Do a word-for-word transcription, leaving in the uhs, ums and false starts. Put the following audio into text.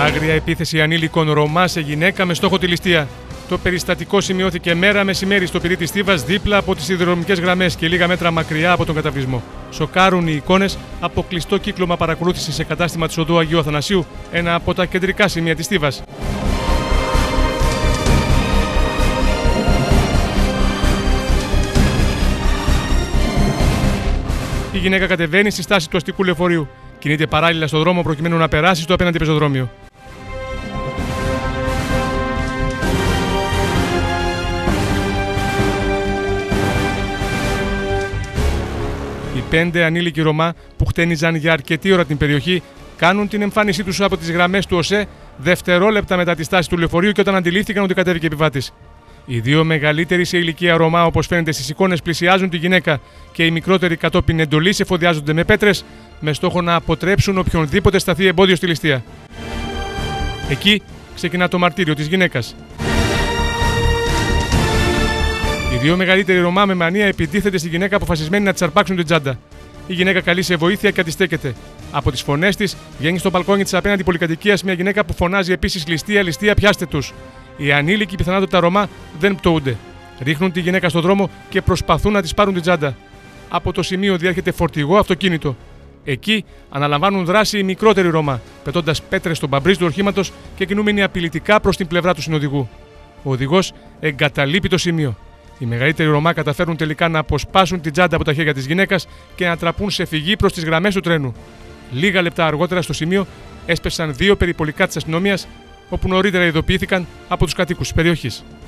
Άγρια επίθεση ανήλικων Ρωμά σε γυναίκα με στόχο τη ληστεία. Το περιστατικό σημειώθηκε μέρα μεσημέρι στο πυρί της Θήβας, δίπλα από τις σιδηροδρομικές γραμμές και λίγα μέτρα μακριά από τον καταβλισμό. Σοκάρουν οι εικόνες από κλειστό κύκλωμα παρακολούθησης σε κατάστημα της οδού Αγίου Αθανασίου, ένα από τα κεντρικά σημεία της Θήβας. Η γυναίκα κατεβαίνει στη στάση του αστικού λεωφορείου. Κινείται παράλληλα στο δρόμο προκειμένου να περάσει στο απέναντι πεζοδρόμιο. Οι πέντε ανήλικοι Ρωμά που χτένιζαν για αρκετή ώρα την περιοχή κάνουν την εμφάνισή τους από τις γραμμές του ΟΣΕ δευτερόλεπτα μετά τη στάση του λεωφορείου και όταν αντιλήφθηκαν ότι κατέβηκε επιβάτης. Οι δύο μεγαλύτεροι σε ηλικία Ρωμά, όπως φαίνεται στις εικόνες, πλησιάζουν τη γυναίκα και οι μικρότεροι κατόπιν εντολής εφοδιάζονται με πέτρες με στόχο να αποτρέψουν οποιονδήποτε σταθεί εμπόδιο στη ληστεία. Εκεί ξεκινά το μαρτύριο της γυναίκας. Οι δύο μεγαλύτεροι Ρωμά με μανία επιτίθεται στη γυναίκα αποφασισμένοι να της αρπάξουν την τσάντα. Η γυναίκα καλεί σε βοήθεια και αντιστέκεται. Από τις φωνές της βγαίνει στο μπαλκόνι της απέναντι πολυκατοικίας μια γυναίκα που φωνάζει επίσης «Ληστεία, ληστεία, πιάστε τους». Οι ανήλικοι πιθανότατα Ρωμά δεν πτωούνται. Ρίχνουν τη γυναίκα στον δρόμο και προσπαθούν να της πάρουν την τσάντα. Από το σημείο διέρχεται φορτηγό αυτοκίνητο. Εκεί αναλαμβάνουν δράση οι μικρότεροι Ρωμά, πετώντας πέτρες στον παμπρίζ του οχήματος και κινούμενοι απειλητικά προς την πλευρά του συνοδηγού. Ο οδηγός εγκαταλείπει το σημείο. Οι μεγαλύτεροι Ρωμά καταφέρουν τελικά να αποσπάσουν την τσάντα από τα χέρια της γυναίκας και να τραπούν σε φυγή προς τις γραμμές του τρένου. Λίγα λεπτά αργότερα στο σημείο έσπευσαν δύο περιπολικά της αστυνομίας, όπου νωρίτερα ειδοποιήθηκαν από τους κατοίκους της περιοχής.